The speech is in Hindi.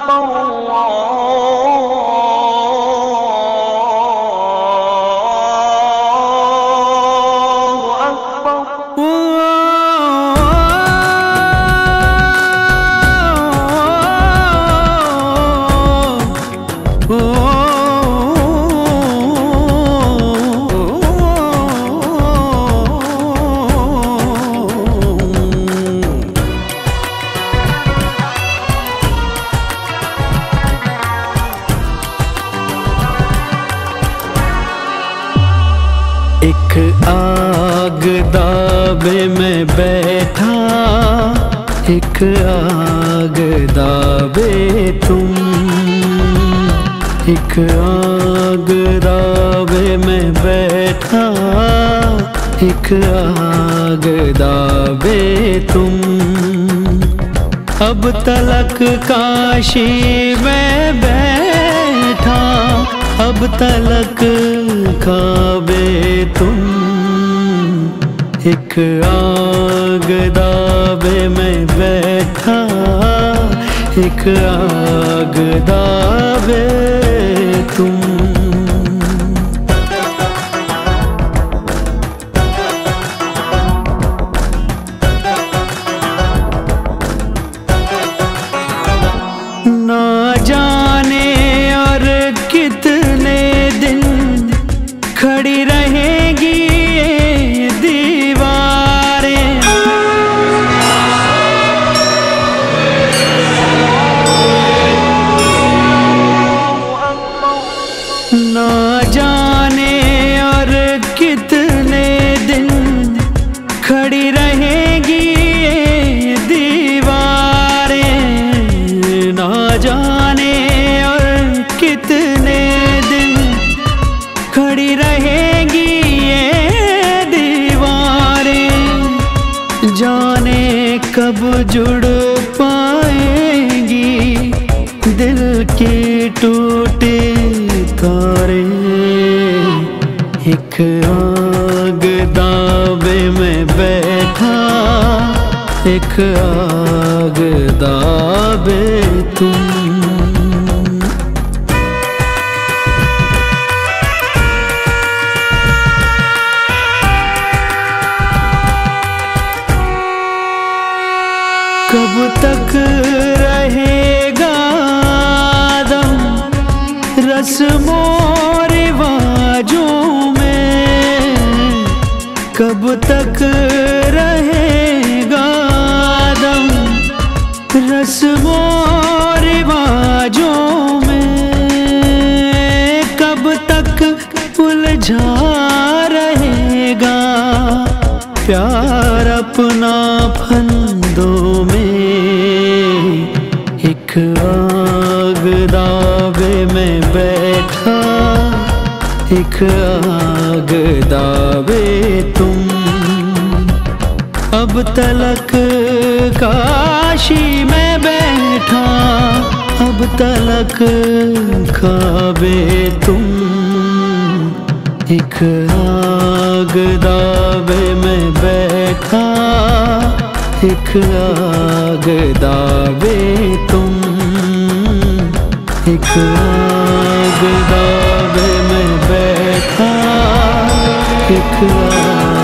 एक आग दाबे में बैठा, एक आग दाबे तुम, एक आग दाबे में बैठा, एक आग दाबे तुम। अब तलक काशी में बैठा, अब तलक काबे तुम, एक आग दाबे में बैठा, एक आग दाबे तुम। ना जाने और कितने दिन खड़ी रहेगी ये दीवारें, ना जाने और कितने दिन खड़ी रहेगी ये दीवारें, ना जाने और कितने दिन खड़ी रहेगी ये दीवारें, जाने कब जुड़ पाएंगी दिल की टूटी तारे। एक आग दाबे में बैठा, एक आग दाबे तुम। कब तक रहेगा दम रस्मों रिवाजों में, कब तक रहेगा दम रस्मों रिवाजों में, कब तक उलझा रहेगा प्यार अपना फंदों में। एक आग दाबे में बैठा, एक आग दाबे तुम। अब तलक काशी में बैठा, अब तलक काबे तुम। एक आग दाबे में बैठा, एक आग दाबे तुम, एक आग दाबे में बैठा, एक आग